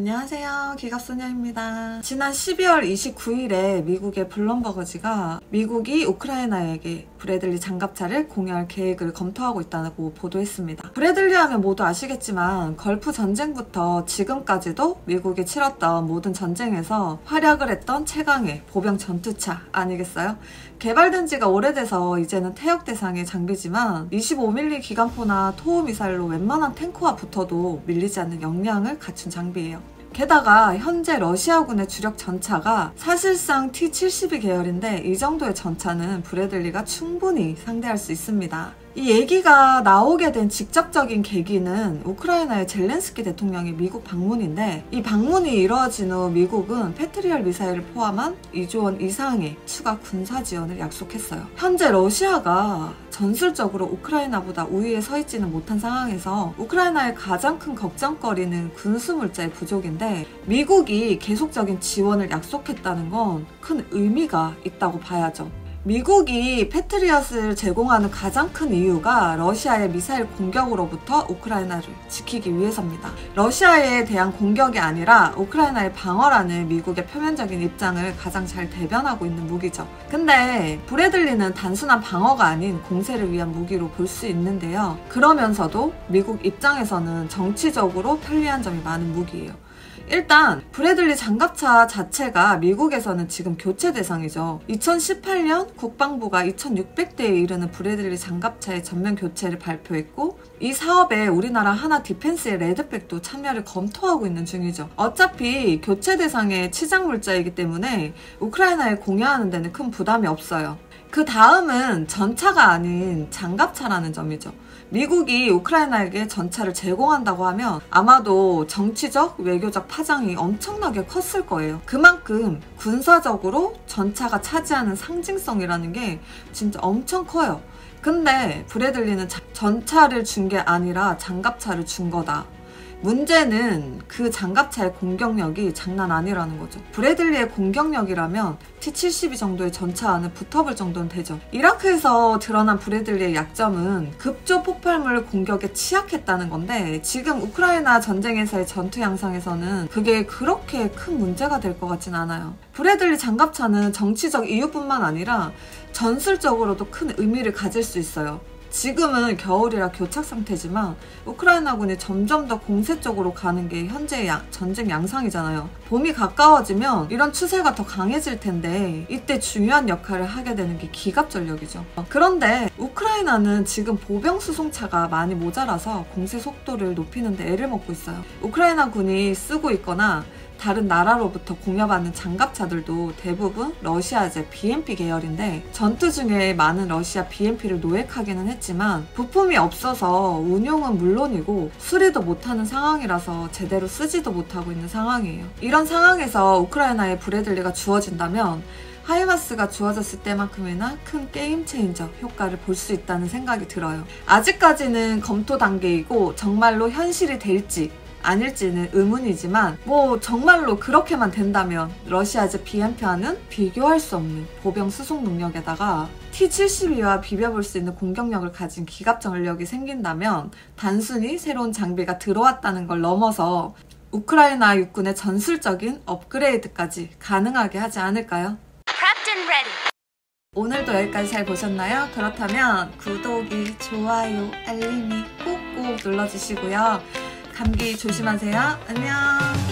안녕하세요, 기갑소녀입니다. 지난 12월 29일에 미국의 블룸버그지가 미국이 우크라이나에게 브래들리 장갑차를 공유할 계획을 검토하고 있다고 보도했습니다. 브래들리 하면 모두 아시겠지만 걸프 전쟁부터 지금까지도 미국이 치렀던 모든 전쟁에서 활약을 했던 최강의 보병 전투차 아니겠어요? 개발된 지가 오래돼서 이제는 퇴역 대상의 장비지만 25mm 기관포나 토호 미사일로 웬만한 탱크와 붙어도 밀리지 않는 역량을 갖춘 장비예요. 게다가 현재 러시아군의 주력 전차가 사실상 T-72 계열인데 이 정도의 전차는 브래들리가 충분히 상대할 수 있습니다. 이 얘기가 나오게 된 직접적인 계기는 우크라이나의 젤렌스키 대통령의 미국 방문인데, 이 방문이 이루어진 후 미국은 패트리얼 미사일을 포함한 2조 원 이상의 추가 군사 지원을 약속했어요. 현재 러시아가 전술적으로 우크라이나보다 우위에 서 있지는 못한 상황에서 우크라이나의 가장 큰 걱정거리는 군수물자의 부족인데, 미국이 계속적인 지원을 약속했다는 건 큰 의미가 있다고 봐야죠. 미국이 패트리엇을 제공하는 가장 큰 이유가 러시아의 미사일 공격으로부터 우크라이나를 지키기 위해서입니다. 러시아에 대한 공격이 아니라 우크라이나의 방어라는 미국의 표면적인 입장을 가장 잘 대변하고 있는 무기죠. 근데 브래들리는 단순한 방어가 아닌 공세를 위한 무기로 볼 수 있는데요. 그러면서도 미국 입장에서는 정치적으로 편리한 점이 많은 무기예요. 일단 브래들리 장갑차 자체가 미국에서는 지금 교체 대상이죠. 2018년 국방부가 2600대에 이르는 브래들리 장갑차의 전면 교체를 발표했고, 이 사업에 우리나라 하나 디펜스의 레드백도 참여를 검토하고 있는 중이죠. 어차피 교체 대상의 치장 물자이기 때문에 우크라이나에 공유하는 데는 큰 부담이 없어요. 그 다음은 전차가 아닌 장갑차라는 점이죠. 미국이 우크라이나에게 전차를 제공한다고 하면 아마도 정치적, 외교적 파장이 엄청나게 컸을 거예요. 그만큼 군사적으로 전차가 차지하는 상징성이라는 게 진짜 엄청 커요. 근데 브래들리는 전차를 준 게 아니라 장갑차를 준 거다. 문제는 그 장갑차의 공격력이 장난 아니라는 거죠. 브래들리의 공격력이라면 T-72 정도의 전차 안에 붙어볼 정도는 되죠. 이라크에서 드러난 브래들리의 약점은 급조 폭발물 공격에 취약했다는 건데, 지금 우크라이나 전쟁에서의 전투 양상에서는 그게 그렇게 큰 문제가 될 것 같진 않아요. 브래들리 장갑차는 정치적 이유뿐만 아니라 전술적으로도 큰 의미를 가질 수 있어요. 지금은 겨울이라 교착 상태지만 우크라이나군이 점점 더 공세 쪽으로 가는 게 현재의 전쟁 양상이잖아요. 봄이 가까워지면 이런 추세가 더 강해질 텐데 이때 중요한 역할을 하게 되는 게 기갑전력이죠. 그런데 우크라이나는 지금 보병 수송차가 많이 모자라서 공세 속도를 높이는 데 애를 먹고 있어요. 우크라이나군이 쓰고 있거나 다른 나라로부터 공여받는 장갑차들도 대부분 러시아제 BMP 계열인데, 전투 중에 많은 러시아 BMP를 노획하기는 했지만 부품이 없어서 운용은 물론이고 수리도 못하는 상황이라서 제대로 쓰지도 못하고 있는 상황이에요. 이런 상황에서 우크라이나에 브래들리가 주어진다면 하이마스가 주어졌을 때만큼이나 큰 게임 체인저 효과를 볼 수 있다는 생각이 들어요. 아직까지는 검토 단계이고 정말로 현실이 될지 아닐지는 의문이지만, 정말로 그렇게만 된다면 러시아제 BMP와는 비교할 수 없는 보병 수송 능력에다가 T-72와 비벼볼 수 있는 공격력을 가진 기갑 전력이 생긴다면 단순히 새로운 장비가 들어왔다는 걸 넘어서 우크라이나 육군의 전술적인 업그레이드까지 가능하게 하지 않을까요? 오늘도 여기까지 잘 보셨나요? 그렇다면 구독이, 좋아요, 알림이 꼭꼭 눌러주시고요. 감기 조심하세요. 안녕.